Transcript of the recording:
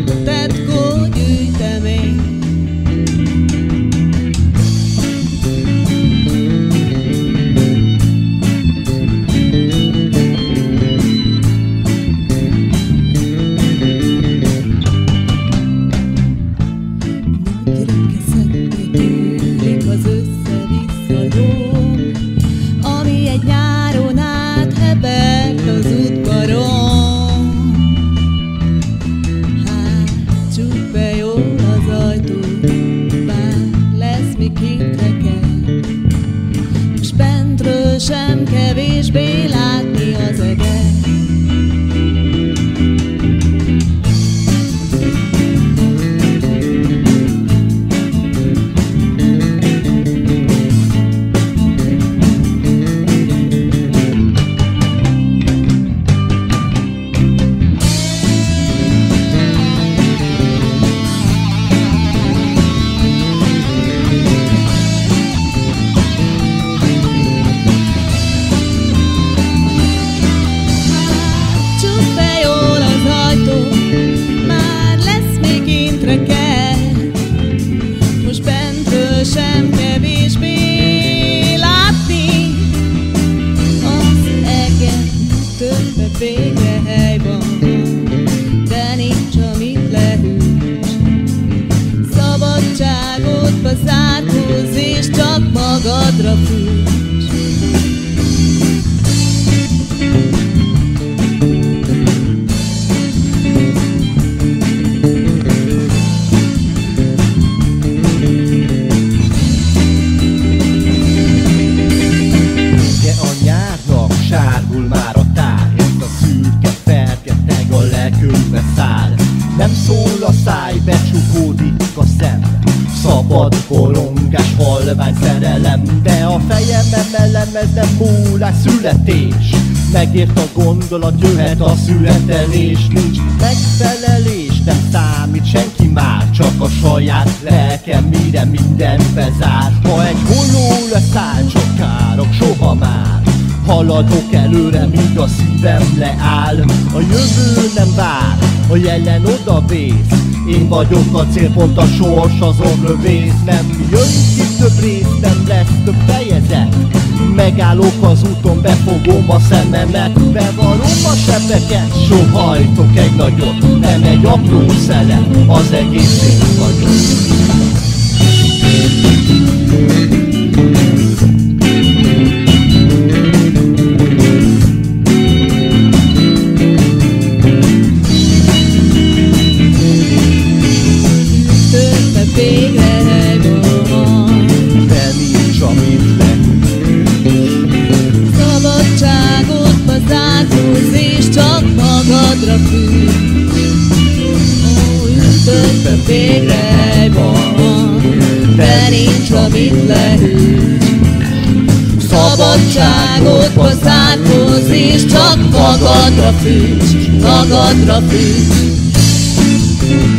tetkó gyűjtemény. Ami egy nyáron áthebert az udvaron. Hát csukd be jól az ajtót, bár lesz mi kint reggel, s bentről sem kevésbé látni az eget. Most bentről sem kevésbé látni az eget. Többre végre hely van, de nincs, amit lehűts. Szabadságodba zárkózz, és csak magadra fűts. Sárgul már a tár, ezt a szürke fergeteg a lelkünkbe száll. Nem szól a száj, becsukódik a szem, szabad borongás, halvány szerelem. De a fejem emelem, ez nem múlás, születés. Megért a gondolat, jöhet a születelés. Nincs megfelelés, nem számít senki már, csak a saját lelkem, mire minden bezár. Ha egy holló leszáll, csak károk soha már. Haladok előre, míg a szívem leáll. A jövő nem vár, a jelen odavész. Én vagyok a célpont, a sors azon lövész. Nem jön ki több rész, nem lesz több fejezet. Megállok az úton, befogom a szememet, bevarom a sebeket, sohajtok egy nagyot. Nem egy apró szelem, az egész én vagyok. Szabadságodba zárkózz, és csak magadra fűts. Ó, ütötte végre hely van, de nincs, amit lehűts. Szabadságodba zárkózz, és csak magadra fűts, magadra fűts.